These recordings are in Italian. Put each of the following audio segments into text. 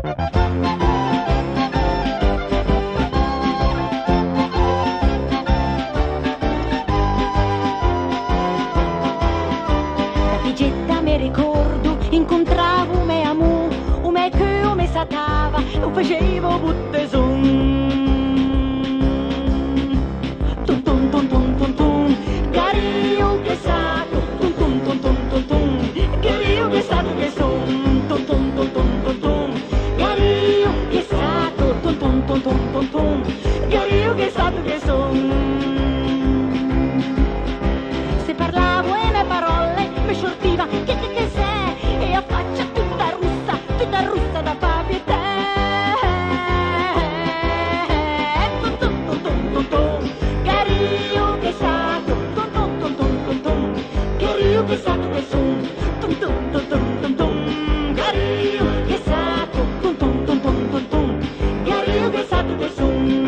Getta me ricordo, incontravo me amù, o me che o me satava, lo facevo butte son. Tum tum tum tum tum tum, cario che sato, tum tum tum tum tum tum, cario che sato che son, tum tum tum tum tum tum, cario che sato, tum tum tum tum tum tum, cario che sato che son. Se parlavo e le parole mi sciortiva che sei e a faccia tutta russa da papi e te. Tum tum tum tum tum tum, cario che sato, tum tum tum tum tum tum, cario che sato che son, tum tum tum tum tum tum, cario che sato, tum tum tum tum tum tum, cario che sato che son.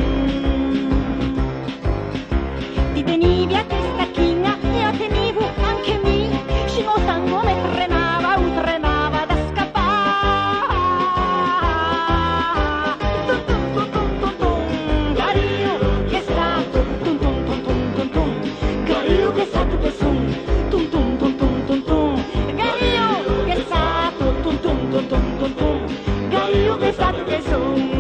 Ti venivi a testa china e a temivo anche mi, scimo sangue me tremava da scappare. Tum tum tum tum tum tum, cario che stato, tum tum tum tum tum tum, cario che stato che son, tum tum tum tum tum tum, cario che stato, tum tum tum tum tum tum, cario che stato che son.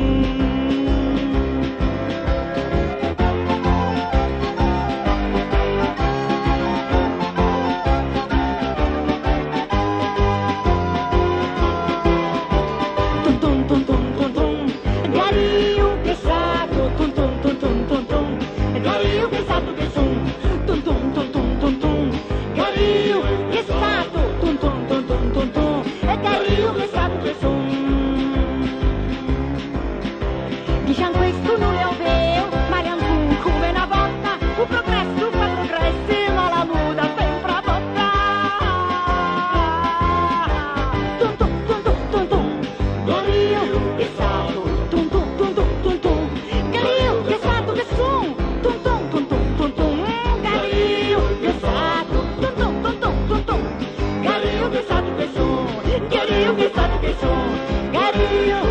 Diciamo questo non le ho veo, ma neanche come una volta, un progresso fa progressi, ma la muda sempre a botta. Tum tum tum tum tum tum, cario che stato, tum tum tum tum tum tum, cario che stato che son, tum tum tum tum tum tum, cario che stato, tum tum tum tum tum tum, cario che stato che son, cario che stato che son, cario